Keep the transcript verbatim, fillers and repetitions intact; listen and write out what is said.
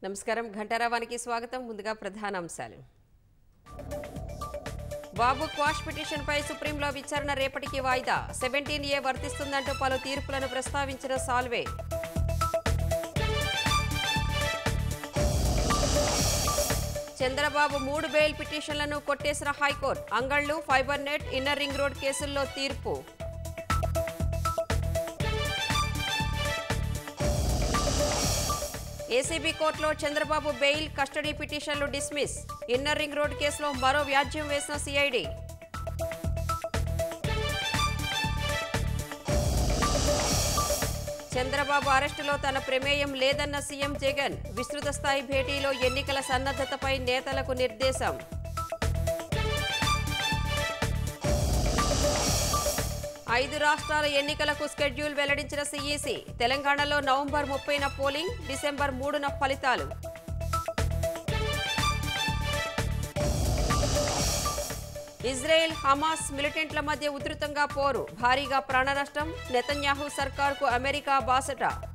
నమస్కారం ఘంటారావానికి స్వాగతం ముందుగా ప్రధాన అంశాలు బాబు క్వాష్ పిటిషన్ పై సుప్రీంలో విచారణ రేపటికి వాయిదా సెవెంటీన్ ఏ వర్తిస్తుందంటూ పలు తీర్పులను ప్రస్తావించిన సాల్వే చంద్రబాబు మూడు బెయిల్ పిటిషన్లను కొట్టేసిన high court Angallu fibre net inner ring road కేసుల్లో తీర్పు ఏసీబీ కోర్టులో చంద్రబాబు బెయిల్ కస్టడీ పిటిషన్లు డిస్మిస్ ఇన్నర్ రింగ్ రోడ్ కేసులో మరో వ్యాజ్యం వేసిన సిఐడి చంద్రబాబు అరెస్టులో తన ప్రమేయం లేదన్న సీఎం జగన్ విస్తృత స్థాయి భేటీలో ఎన్నికల సన్నద్ధతపై నేతలకు నిర్దేశం ఐదు రాష్ట్రాల ఎన్నికలకు స్కెడ్యూల్ వెల్లడించిన సీఈసీ తెలంగాణలో నవంబర్ ముప్పైన పోలింగ్ డిసెంబర్ మూడున ఫలితాలు ఇజ్రాయెల్ హమాస్ మిలిటెంట్ల మధ్య ఉధృతంగా పోరు భారీగా ప్రాణనష్టం నెతన్యాహు సర్కార్కు అమెరికా బాసట